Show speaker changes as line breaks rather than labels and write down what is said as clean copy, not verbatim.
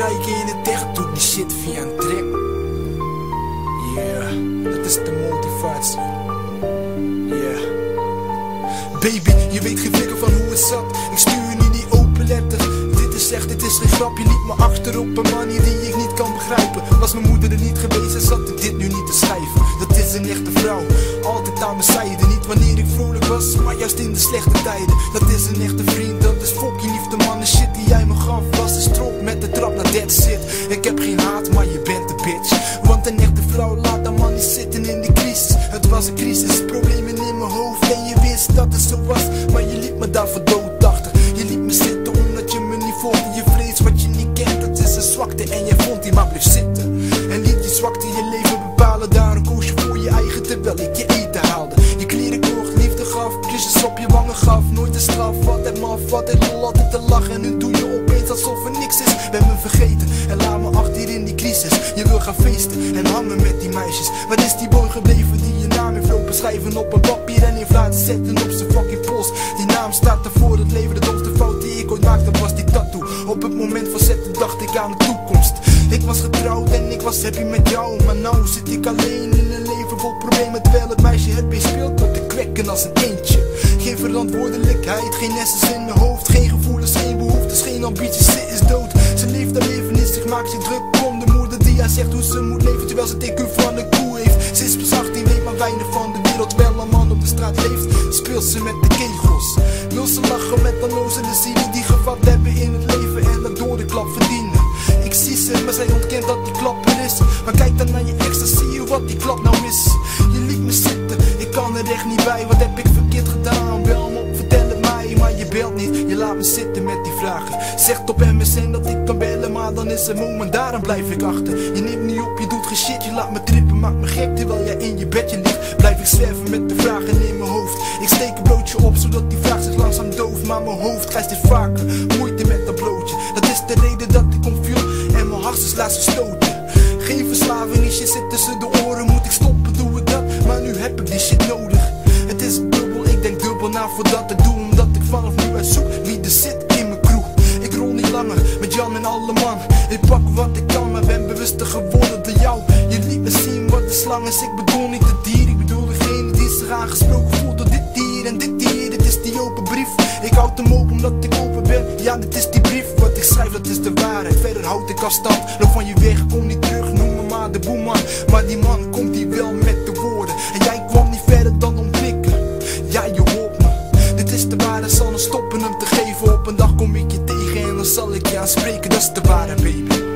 kijken in het echt, doe die shit via een track. Yeah, dat is de motivatie. Yeah. Baby, je weet geen flikker van hoe het zat. Ik stuur nu die open letter. Dit is geen grap, je liet me achter op een manier die ik niet kan begrijpen. Was mijn moeder er niet geweest en zat ik dit nu niet te schrijven. Dat is een echte vrouw, altijd aan mijn zijde. Niet wanneer ik vrolijk was, maar juist in de slechte tijden. Dat is een echte vriend, dat is fucking liefde man. De shit die jij me gaf was een strop met de trap naar dead shit. Ik heb geen haat, maar je bent de bitch. Want een echte vrouw laat een man niet zitten in de crisis. Het was een crisis, problemen in mijn hoofd. En je wist dat het zo was, maar je liet me daarvoor dood achter. Je liet me zitten omdat je me niet volgde. Je vrees wat je niet kent, dat is een zwakte. En jij vond die maar bleef zitten. En liet die zwakte je leven bepalen. Daarom koos je voor je eigen terwijl ik je eten haalde. Je kleren kocht, liefde gaf, kusjes op je wangen gaf. Nooit een straf, altijd maf, altijd lol, altijd te lachen. En nu doe je opeens alsof er niks is. Ben me vergeten en laat me achter in die crisis. Je wil gaan feesten en hangen met die meisjes. Waar is die boy gebleven die je naam heeft lopen schrijven op een papier en in fluiten zetten op zijn fucking pols. Die naam staat er voor het leven, de domste fout die ik ooit maakte was die tattoo. Op het moment van zetten dacht ik aan de toekomst. Ik was getrouwd en ik was happy met jou. Maar nou zit ik alleen in een leven vol problemen. Terwijl het meisje het meespeelt tot te kwekken als een eentje. Geen verantwoordelijkheid, geen essence in mijn hoofd. Geen gevoelens, geen behoeftes, geen ambities, ze is dood. Ze leeft haar leven niet, zich maakt zich druk om de moeder die haar zegt hoe ze moet leven. Terwijl ze TQ van een koe heeft. Ze is pas 18, weet maar weinig van de wereld. Terwijl een man op de straat leeft, speelt ze met de kegels. Wil ze lachen met onnozele zielen die gevat hebben in het leven en dat door de klap verdienen. Ik zie ze, maar zij ontkent dat die klap er is. Maar kijk dan naar je ex, dan zie je wat die klap nou is. Je liet me zitten, ik kan er echt niet bij. Wat heb ik verkeerd gedaan? Bel me op, vertel het mij. Maar je belt niet, je laat me zitten met die vragen. Zegt op MSN dat ik kan bellen, maar dan is het moment, daarom blijf ik achter. Je neemt niet op, je doet geen shit, je laat me trippen, maakt me gek. Terwijl jij in je bedje ligt, blijf ik zwerven met de vragen in mijn hoofd. Ik steek een broodje op, zodat die vraag zich langzaam dooft. Maar mijn hoofd krijgt steeds vaker moeite met dat broodje. Dat is de reden dat ik omviel en mijn hart is laatst gestoten. Geen verslaving is, je zit tussen de oren. Moet ik stoppen, doe ik dat, maar nu heb ik die shit nodig. Het is dubbel, ik denk dubbel na voordat ik doe. Omdat ik vanaf nu uitzoek wie er zit in mijn crew. Ik rol niet langer met Jan en alle man. Ik pak wat ik kan, maar ben bewuster geworden door jou. Je liet me zien wat de slang is, ik bedoel niet het dier. Ik bedoel degene die zich aangesproken voelt door dit dier. En dit dier, dit is die open brief. Ik houd hem open omdat ik open ben. Ja, dit is die brief, wat ik schrijf dat is de waarheid. Verder houd ik afstand, loop van je weg, kom niet terug. Noem me maar de boeman, maar die man komt hier wel met de woorden. En jij kwam niet verder dan ontwikkelen. Ja, je hoort me, dit is de waarheid, zal er stoppen hem te geven. Op een dag kom ik je tegen en dan zal ik je aanspreken, dat is de waarheid baby.